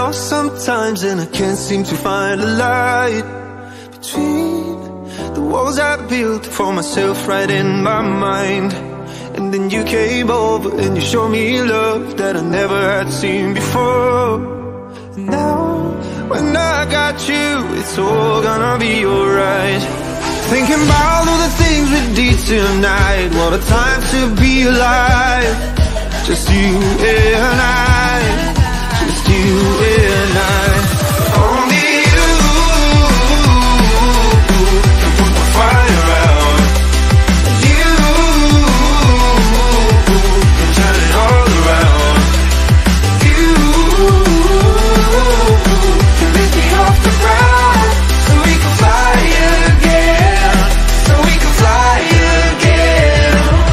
lost sometimes and I can't seem to find a light between the walls I built for myself right in my mind. And then you came over and you showed me love that I never had seen before. And now when I got you, it's all gonna be alright. Thinking about all the things we did tonight. What a time to be alive. Just you and I, just you and I. Only you can put the fire out. You can turn it all around. You can lift me off the ground so we can fly again, so we can fly again.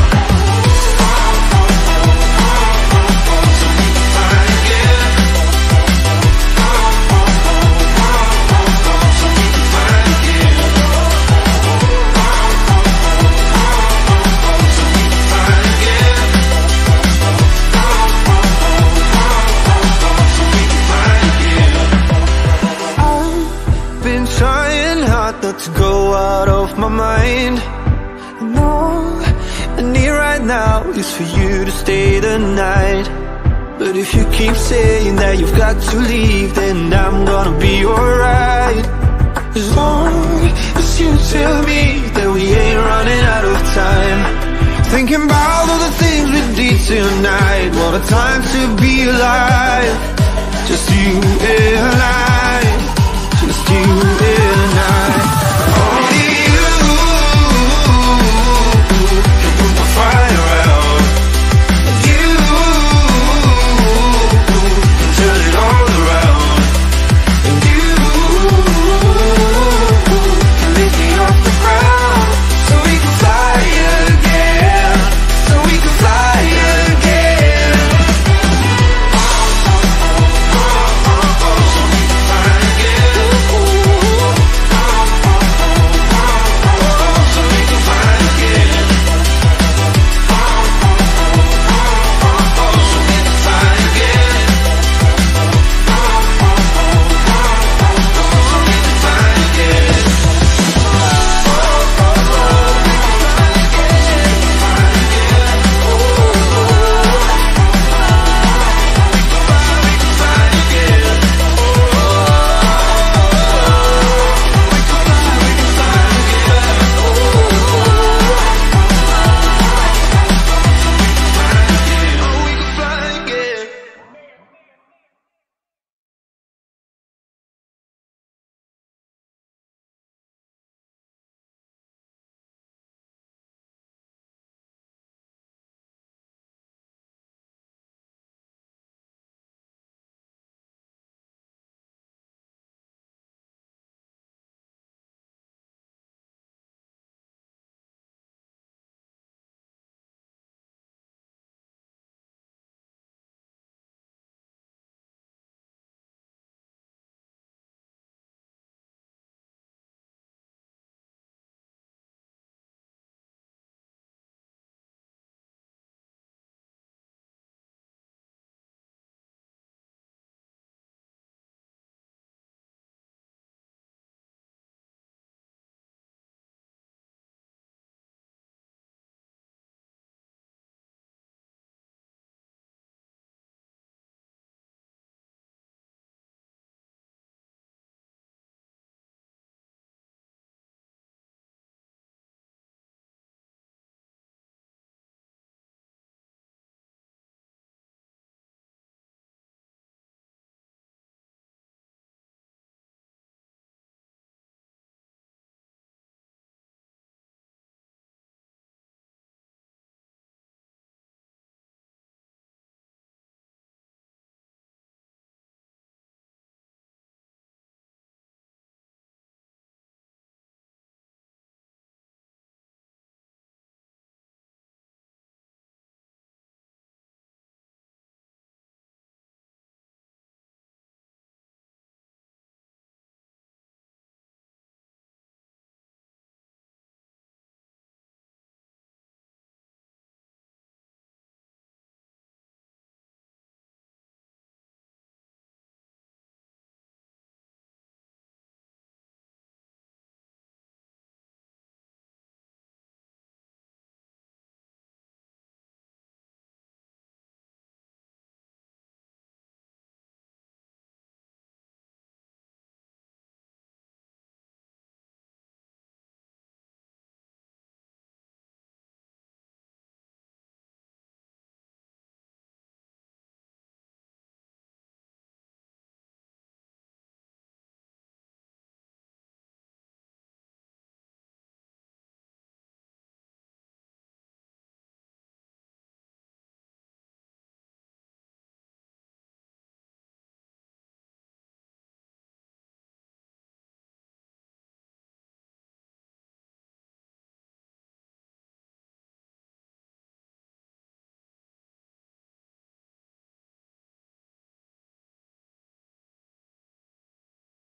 Trying hard not to go out of my mind. And all I need right now is for you to stay the night. But if you keep saying that you've got to leave, then I'm gonna be alright. As long as you tell me that we ain't running out of time. Thinking about all the things we did tonight. What a time to be alive. Just you and